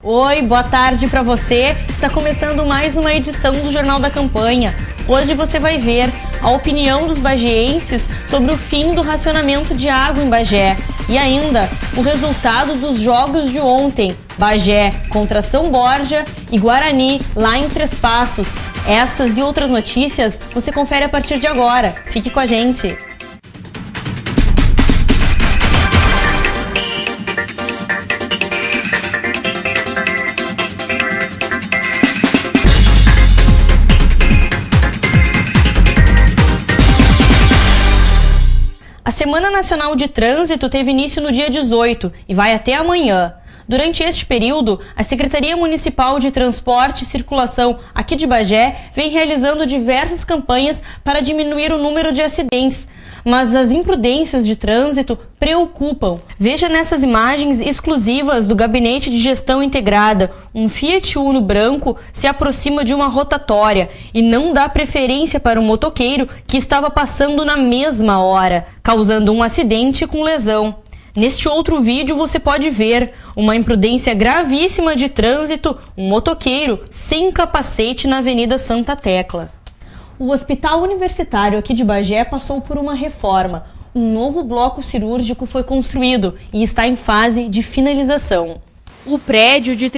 Oi, boa tarde para você. Está começando mais uma edição do Jornal da Campanha. Hoje você vai ver a opinião dos bagienses sobre o fim do racionamento de água em Bagé e ainda o resultado dos jogos de ontem. Bagé contra São Borja e Guarani lá em Três Passos. Estas e outras notícias você confere a partir de agora. Fique com a gente. A Semana Nacional de Trânsito teve início no dia 18 e vai até amanhã. Durante este período, a Secretaria Municipal de Transporte e Circulação aqui de Bagé vem realizando diversas campanhas para diminuir o número de acidentes. Mas as imprudências de trânsito preocupam. Veja nessas imagens exclusivas do Gabinete de Gestão Integrada. Um Fiat Uno branco se aproxima de uma rotatória e não dá preferência para um motoqueiro que estava passando na mesma hora, causando um acidente com lesão. Neste outro vídeo você pode ver uma imprudência gravíssima de trânsito, um motoqueiro sem capacete na Avenida Santa Tecla. O Hospital Universitário aqui de Bagé passou por uma reforma. Um novo bloco cirúrgico foi construído e está em fase de finalização. O prédio de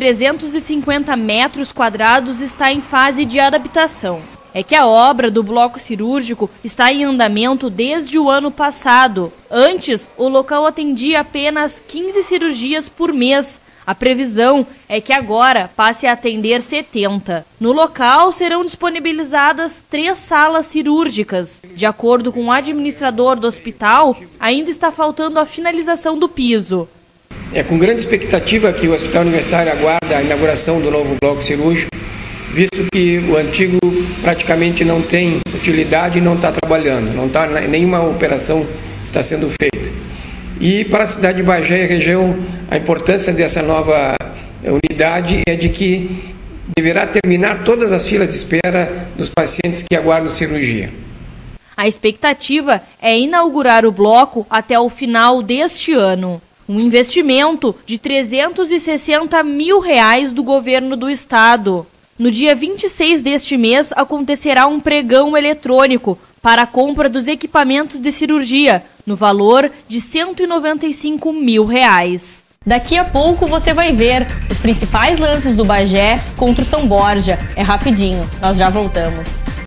350 metros quadrados está em fase de adaptação. É que a obra do bloco cirúrgico está em andamento desde o ano passado. Antes, o local atendia apenas 15 cirurgias por mês. A previsão é que agora passe a atender 70. No local serão disponibilizadas 3 salas cirúrgicas. De acordo com o administrador do hospital, ainda está faltando a finalização do piso. É com grande expectativa que o Hospital Universitário aguarda a inauguração do novo bloco cirúrgico, visto que o antigo praticamente não tem utilidade e não está trabalhando, nenhuma operação está sendo feita. E para a cidade de Bagé e região, a importância dessa nova unidade é de que deverá terminar todas as filas de espera dos pacientes que aguardam cirurgia. A expectativa é inaugurar o bloco até o final deste ano. Um investimento de R$360 mil do governo do estado. No dia 26 deste mês acontecerá um pregão eletrônico para a compra dos equipamentos de cirurgia, no valor de R$195 mil. Daqui a pouco você vai ver os principais lances do Bagé contra o São Borja. É rapidinho, nós já voltamos.